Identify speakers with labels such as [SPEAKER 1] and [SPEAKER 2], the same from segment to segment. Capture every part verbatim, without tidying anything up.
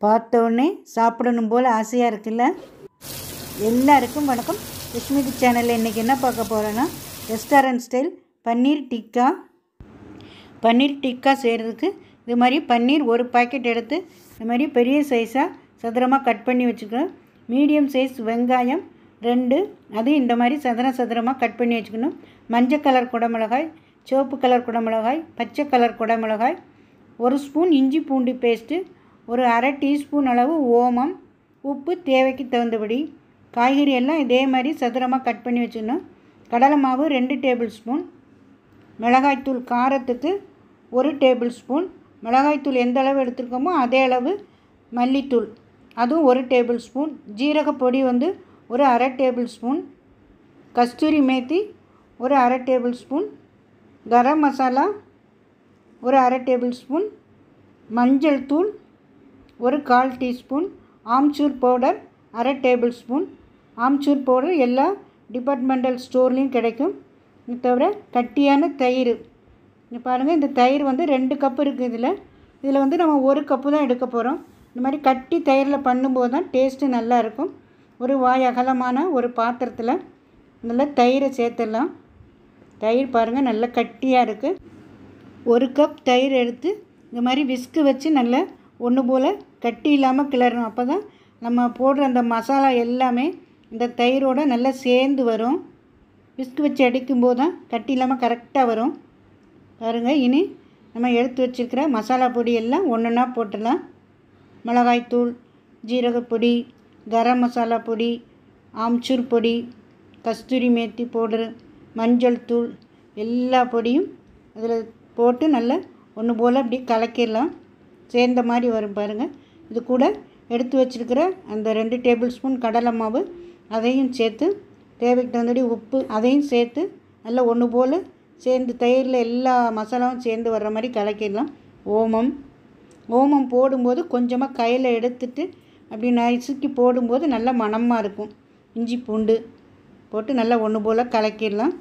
[SPEAKER 1] பார்த்தோன்னே சாப்பிடணும் போல் ஆசையாக இருக்குல்ல. எல்லாருக்கும் வணக்கம். விஸ்மிதி சேனலில் இன்றைக்கி என்ன பார்க்க போகிறேன்னா, ரெஸ்டாரண்ட் ஸ்டைல் பன்னீர் டிக்கா. பன்னீர் டிக்கா செய்கிறதுக்கு இது மாதிரி பன்னீர் ஒரு பாக்கெட் எடுத்து இது மாதிரி பெரிய சைஸாக சதுரமாக கட் பண்ணி வச்சுக்கணும். மீடியம் சைஸ் வெங்காயம் ரெண்டு, அதுவும் இந்த மாதிரி சதுர சதுரமாக கட் பண்ணி வச்சுக்கணும். மஞ்சள் கலர் குடமிளகாய், சிவப்பு கலர் குடமிளகாய், பச்சை கலர் குடமிளகாய், ஒரு ஸ்பூன் இஞ்சி பூண்டு பேஸ்ட்டு, ஒரு அரை டீஸ்பூன் அளவு ஓமம், உப்பு தேவைக்கு தகுந்தபடி. காய்கறி எல்லாம் இதே மாதிரி சதுரமாக கட் பண்ணி வச்சுக்கணும். கடலை மாவு ரெண்டு டேபிள் ஸ்பூன், மிளகாய்த்தூள் காரத்துக்கு ஒரு டேபிள் ஸ்பூன், மிளகாய்த்தூள் எந்த அளவு எடுத்துருக்கோமோ அதே அளவு மல்லித்தூள் அதுவும் ஒரு டேபிள் ஸ்பூன், ஜீரகப்பொடி வந்து ஒரு அரை டேபிள் ஸ்பூன், கஸ்தூரி மேத்தி ஒரு அரை டேபிள் ஸ்பூன், கரம் மசாலா ஒரு அரை டேபிள் ஸ்பூன், மஞ்சள் தூள் ஒரு கால் டீஸ்பூன், ஆம்ச்சூர் பவுடர் அரை டேபிள் ஸ்பூன். ஆம்ச்சூர் பவுடர் எல்லா டிபார்ட்மெண்டல் ஸ்டோர்லேயும் கிடைக்கும். இது தவிர கட்டியான தயிர். இங்கே பாருங்கள், இந்த தயிர் வந்து ரெண்டு கப்பு இருக்குது. இதில் இதில் வந்து நம்ம ஒரு கப்பு தான் எடுக்க போகிறோம். இந்த மாதிரி கட்டி தயிரில் பண்ணும்போது தான் டேஸ்ட்டு நல்லாயிருக்கும். ஒரு வாய் அகலமான ஒரு பாத்திரத்தில் நல்லா தயிரை சேர்த்துடலாம். தயிர் பாருங்கள் நல்லா கட்டியாக இருக்குது. ஒரு கப் தயிர் எடுத்து இந்த மாதிரி விஸ்கு வச்சு நல்லா ஒன்று போல் கட்டி இல்லாமல் கிளறணும். அப்போ தான் நம்ம போடுற அந்த மசாலா எல்லாமே இந்த தயிரோடு நல்லா சேர்ந்து வரும். விஸ்கு வச்சு அடிக்கும்போது தான் கட்டி இல்லாமல் கரெக்டாக வரும். பாருங்கள், இனி நம்ம எடுத்து வச்சுருக்கிற மசாலா பொடி எல்லாம் ஒன்றுன்னா போட்டுடலாம். மிளகாய்த்தூள், ஜீரகப்பொடி, கரம் மசாலா பொடி, ஆம்ச்சூர் பொடி, கஸ்தூரி மேத்தி பவுடரு, மஞ்சள் தூள் எல்லா பொடியும் அதில் போட்டு நல்லா ஒன்று போல் அப்படி கலக்கிடலாம். சேர்ந்த மாதிரி வரும் பாருங்கள். இது கூட எடுத்து வச்சுருக்கிற அந்த ரெண்டு டேபிள் ஸ்பூன் கடலை மாவு அதையும் சேர்த்து தேவைக்கு தகுந்தபடி உப்பு அதையும் சேர்த்து நல்லா ஒன்று போல் சேர்ந்து தயிரில் எல்லா மசாலாவும் சேர்ந்து வர்ற மாதிரி கலக்கிடலாம். ஓமம் ஓமம் போடும்போது கொஞ்சமாக கையில் எடுத்துட்டு அப்படி நசுக்கி போடும்போது நல்லா மணமாக இருக்கும். இஞ்சி பூண்டு போட்டு நல்லா ஒன்று போல் கலக்கிடலாம்.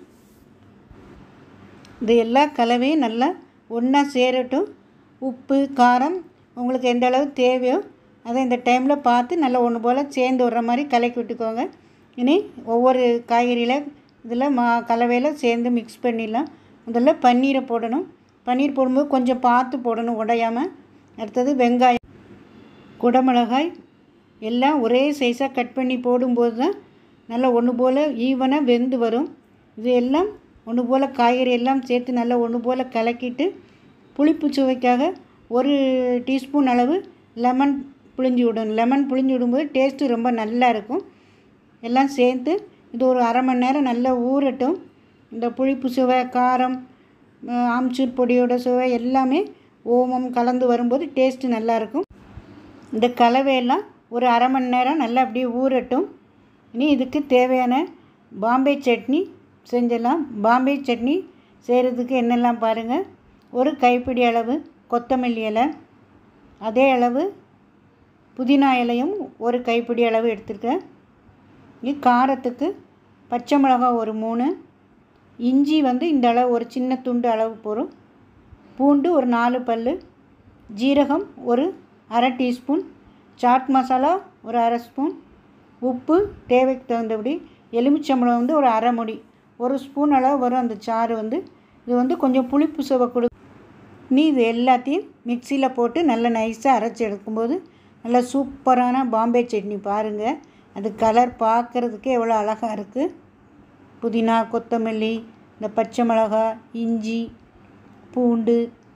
[SPEAKER 1] இது எல்லா கலவையும் நல்லா ஒன்றா சேரட்டும். உப்பு காரம் உங்களுக்கு எந்த அளவு தேவையோ அதை இந்த டைமில் பார்த்து நல்லா ஒன்று போல் சேர்ந்து வர்ற மாதிரி கலக்கி விட்டுக்கோங்க. இனி ஒவ்வொரு காய்கறியில் இதில் மா கலவையில் சேர்ந்து மிக்ஸ் பண்ணிடலாம். முதல்ல பன்னீரை போடணும். பன்னீர் போடும்போது கொஞ்சம் பார்த்து போடணும், உடையாமல். அடுத்தது வெங்காயம், குடமிளகாய் எல்லாம் ஒரே சைஸாக கட் பண்ணி போடும்போது தான் நல்லா ஒன்று போல் ஈவனாக வெந்து வரும். இது எல்லாம் ஒன்று போல் காய்கறி எல்லாம் சேர்த்து நல்லா ஒன்று போல் கலக்கிட்டு புளிப்பு சுவைக்காக ஒரு டீஸ்பூன் அளவு லெமன் புழிஞ்சு விடணும். லெமன் புழிஞ்சு விடும்போது டேஸ்ட்டு ரொம்ப நல்லா இருக்கும். எல்லாம் சேர்த்து இது ஒரு அரை மணி நேரம் நல்லா ஊறட்டும். இந்த புளிப்பு சுவை, காரம், ஆம்ச்சூர் பொடியோட சுவை எல்லாமே ஓமம் கலந்து வரும்போது டேஸ்ட்டு நல்லாயிருக்கும். இந்த கலவையெல்லாம் ஒரு அரை மணி நேரம் நல்லா அப்படியே ஊறட்டும். இனி இதுக்கு தேவையான பாம்பே சட்னி செஞ்சிடலாம். பாம்பே சட்னி செய்கிறதுக்கு என்னெல்லாம் பாருங்கள். ஒரு கைப்பிடி அளவு கொத்தமல்லி இலை, அதே அளவு புதினா இலையும் ஒரு கைப்பிடி அளவு எடுத்துருக்கேன். இனி காரத்துக்கு பச்சை மிளகாய் ஒரு மூணு, இஞ்சி வந்து இந்த அளவு ஒரு சின்ன துண்டு அளவு போகும், பூண்டு ஒரு நாலு பல், ஜீரகம் ஒரு அரை டீஸ்பூன், சாட் மசாலா ஒரு அரை ஸ்பூன், உப்பு தேவைக்கு தகுந்தபடி, எலுமிச்சம்பழம் வந்து ஒரு அரை முடி, ஒரு ஸ்பூன் அளவு வரும் அந்த சாறு. வந்து இது வந்து கொஞ்சம் புளிப்பு சுவை கொடு. நீ இது எல்லாத்தையும் மிக்சியில் போட்டு நல்லா நைஸாக அரைச்சி எடுக்கும்போது நல்லா சூப்பரான பாம்பே சட்னி பாருங்கள். அது கலர் பார்க்குறதுக்கே எவ்வளோ அழகாக இருக்குது. புதினா, கொத்தமல்லி, இந்த பச்சை மிளகாய், இஞ்சி, பூண்டு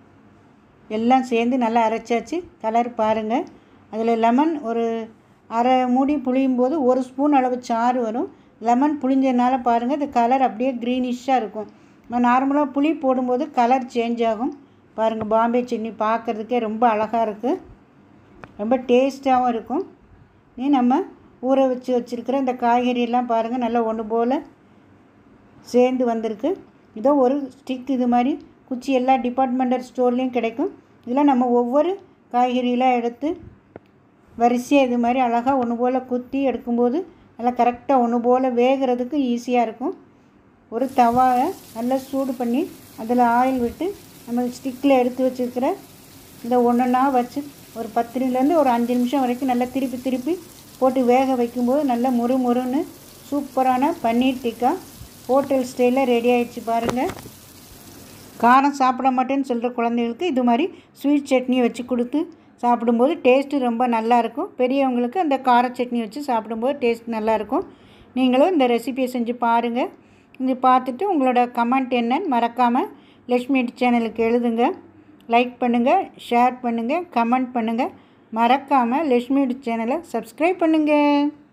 [SPEAKER 1] எல்லாம் சேர்ந்து நல்லா அரைச்சாச்சு. கலர் பாருங்கள். அதில் லெமன் ஒரு அரை மூடி புளியும் போது ஒரு ஸ்பூன் அளவு சாறு வரும். லெமன் புளிஞ்சதுனால பாருங்கள் இந்த கலர் அப்படியே க்ரீனிஷாக இருக்கும். நம்ம நார்மலாக புளி போடும்போது கலர் சேஞ்ச் ஆகும். பாருங்கள், பாம்பே சட்னி பார்க்குறதுக்கே ரொம்ப அழகாக இருக்குது, ரொம்ப டேஸ்ட்டாகவும் இருக்கும். நீ நம்ம ஊற வச்சு வச்சுருக்கிற இந்த காய்கறியெல்லாம் பாருங்கள் நல்லா ஒன்று போல் சேர்ந்து வந்திருக்கு. இதோ ஒரு ஸ்டிக் இது மாதிரி குச்சி எல்லா டிபார்ட்மெண்டல் ஸ்டோர்லேயும் கிடைக்கும். இதில் நம்ம ஒவ்வொரு காய்கறியெலாம் எடுத்து வரிசையாக இது மாதிரி அழகாக ஒன்று போல் குத்தி எடுக்கும்போது நல்லா கரெக்டாக ஒன்று போல் வேகிறதுக்கு ஈஸியாக இருக்கும். ஒரு தவாவை நல்லா சூடு பண்ணி அதில் ஆயில் விட்டு நம்ம ஸ்டிக்கில் எடுத்து வச்சுருக்கிற இந்த ஒன்றுன்னா வச்சு ஒரு பத்து நிமிஷம்லேருந்து ஒரு அஞ்சு நிமிஷம் வரைக்கும் நல்லா திருப்பி திருப்பி போட்டு வேக வைக்கும்போது நல்லா முறு முறுன்னு சூப்பரான பன்னீர் டிக்கா ஹோட்டல் ஸ்டைலில் ரெடி ஆகிடுச்சு பாருங்கள். காரம் சாப்பிட மாட்டேன்னு சொல்கிற குழந்தைகளுக்கு இது மாதிரி ஸ்வீட் சட்னி வச்சு கொடுத்து சாப்பிடும்போது டேஸ்ட்டு ரொம்ப நல்லாயிருக்கும். பெரியவங்களுக்கு அந்த கார சட்னி வச்சு சாப்பிடும்போது டேஸ்ட் நல்லாயிருக்கும். நீங்களும் இந்த ரெசிபியை செஞ்சு பாருங்கள். இது பார்த்துட்டு உங்களோட கமெண்ட் என்னன்னு மறக்காமல் லக்ஷ்மி சேனலுக்கு எழுதுங்க. லைக் பண்ணுங்கள், ஷேர் பண்ணுங்கள், கமெண்ட் பண்ணுங்கள். மறக்காமல் லக்ஷ்மி சேனலை சப்ஸ்கிரைப் பண்ணுங்கள்.